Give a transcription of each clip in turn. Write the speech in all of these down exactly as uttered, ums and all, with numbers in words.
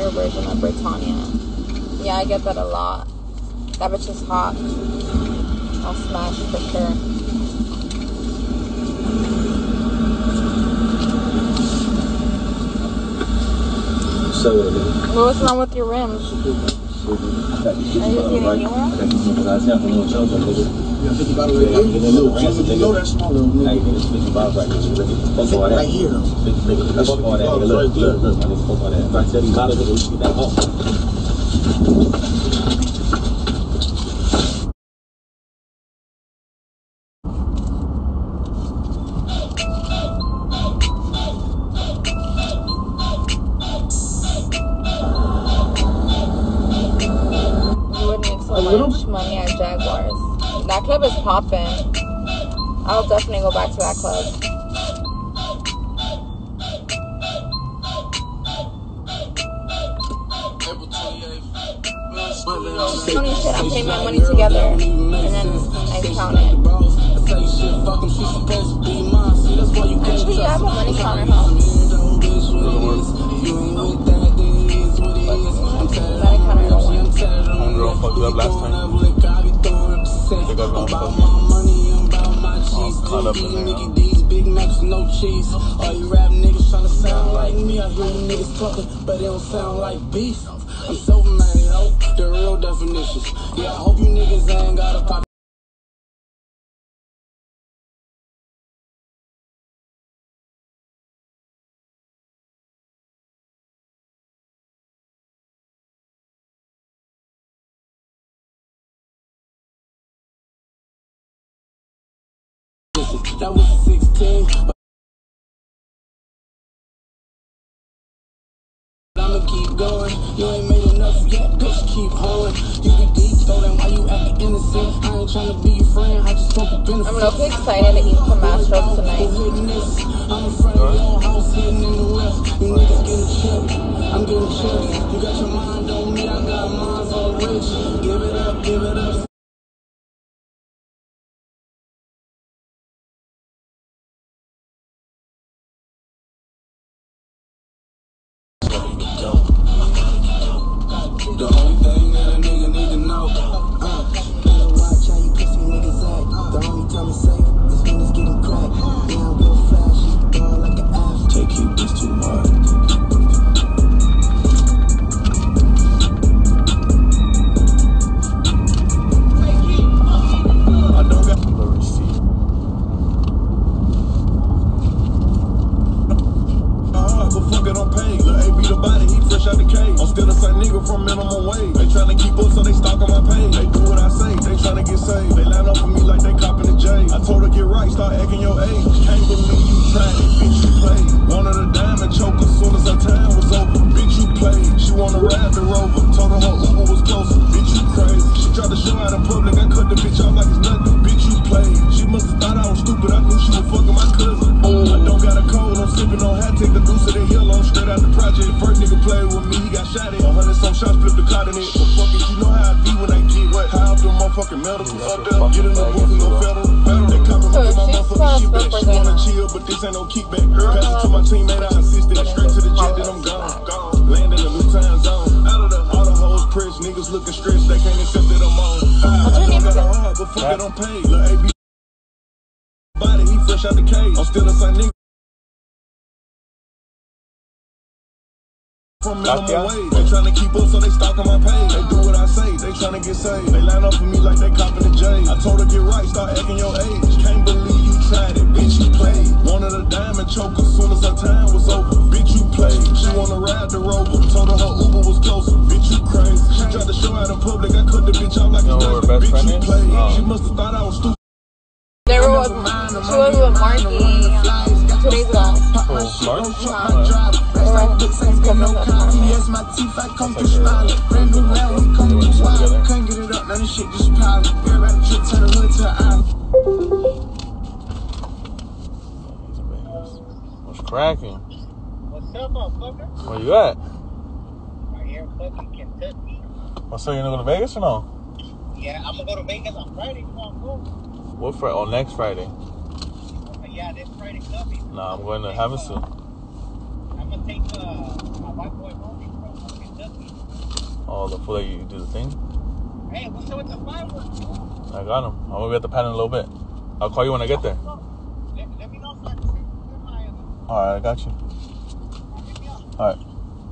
her version of Britannia. Yeah, I get that a lot. That bitch is hot. I'll smash for sure. So, uh, what's wrong with your rims? Are you getting a new one? Yeah, fifty bottles right here. You know that's small little nigga. Hey, nigga, fifty bottles right here. Fuck all that. Right here, though. Nigga, fuck all that. Nigga, look, look, look, my nigga, fuck all that. If I tell you bottles, nigga, we should get that off. Money at Jaguars. That club is popping. I'll definitely go back to that club. Funny shit, I'm paying my money together and then I count it. Actually, yeah, I have a money counter home. Money counter I don't want. Homegirl fucked you up last time. They got gonna fuck you. Oh, caught up in there, huh? Big Macs, no cheese. All you rap niggas tryna sound like me. I hear you niggas talking, but they don't sound like beef. I'm so mad, yo. The real definitions. Yeah, I hope you niggas ain't got a pop. That was sixteen. I'ma keep going. You ain't made enough yet, bitch. Keep hoeing. You be deep, so then why you acting innocent? I ain't trying to be your friend. I just want the benefit. I'm real excited to eat some Astros tonight. I'm in front of your house, hitting in the west. You niggas getting chipped. I'm getting chipped. You got your mind on me. I got mine all rich. Give it up, give it up. The only thing that a nigga need to know, uh, better watch how you pussy niggas act. The only time it's safe is when it's getting cracked. Yeah, I'm real flashy, ball like an ass. Take keep this too hard. I don't got the receipt. Uh, but fuck it, I'm paid. Lil' A B the body, he fresh out the cage. I'm still the same nigga from minimum wage. They tryna keep up, so they stalk on my page. They do what I say, they tryna get saved. They line up for me like they copping the J. I told her get right, start acting your age. Can't believe you tried it, bitch, you played. Wanted a diamond choker, soon as her time was over. Bitch, you played. She wanna ride the Rover. Told her her Uber was closer. Bitch, you crazy. She tried to show out in public, I cut the bitch off like it's nothing. Bitch, you played. She must've thought I was stupid, I knew she was fucking my cousin. I don't got a cold, I'm sipping on hat, take the deuce of that yellow, straight out the project. First nigga played with me, he got shot at. A hundred some shots, flip the clout in it. But fuck it, you know how I be when I get wet. High up the motherfucking medical, up there, get in the booth and go federal. Federal, they copping up in my motherfucking shit back. She wanna chill, but this ain't no kickback. Pass it to my teammate, I assisted. Straight to the jet, then I'm gone. Gone. Land in a new time zone. Out of the, all the hoes pressed, niggas looking stressed, they can't accept that I'm on. I, I don't got a heart, but fuck it, I'm paid. Lil' A B body, he fresh out the cage. I'm still the same nigga. From minimum wage. They tryna keep up, so they stalk on my page. They do what I say, they tryna get saved. They line up for me like they copping the J. I told her get right, start acting your age. Can't believe you tried it, bitch, you played. Wanted a diamond choker, soon as her time was over. Bitch, you played. She wanna ride the Rover. Told her her Uber was closer. Bitch, you crazy. She tried to show out in public, I cut the bitch off like it's nothing. Bitch, you played. She must've thought I was stupid. There was, she was with Marky two days ago. Oh, Mark? Uh-huh. Yes, my teeth, I come through smiling. Brand new round, we come through wild. Couldn't get it up, now this shit just piling. Everybody drip, turn the hood to an island. What's cracking? What's up, motherfucker? Where you at? Right here in fucking Kentucky. What's up, you gonna go to Vegas or no? Yeah, I'm gonna go to Vegas on Friday. You wanna go? What Friday? Oh, next Friday. Yeah, this Friday coming. Nah, I'm going to Havasu. I'm gonna take uh, my white boy Romy from Kentucky. Oh, the fool that you do the thing? Hey, what's up with the fireworks? I got him. I'm gonna be at the pad in a little bit. I'll call you when I get there. Let, let me know so I can send my other. Alright, I got you. Hit me up. Alright.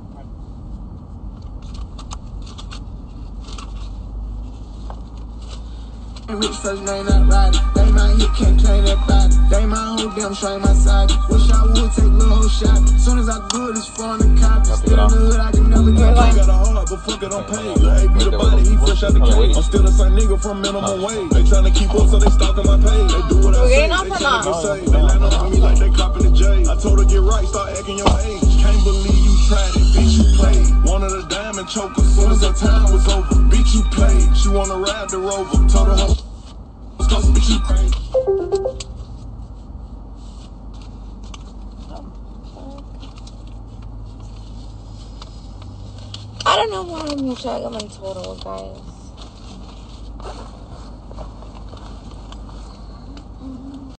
Rich first name not riding. They my hit, can't claim that body. They my whole damn straight my side. Wish I would take little whole shot. Soon as I do it, it's fun to copy. Still in the hood, I can never get I got a heart, but fuck it, I'm paid. Lil' A B the body, he fresh out the cage. I'm still the same nigga from minimum wage. They tryna keep up, so they stalking my page. They do what I say, they tryna get saved. They line up for me like they copping the J. I told her get right, start acting your age. Can't believe you tried it, bitch, you played. Wanted a diamond choker, soon as her time was over. Bitch, you played. She wanna ride the Rover. Told her hoe, cause bitch, you played. I don't know why I'm trying to get my total, guys.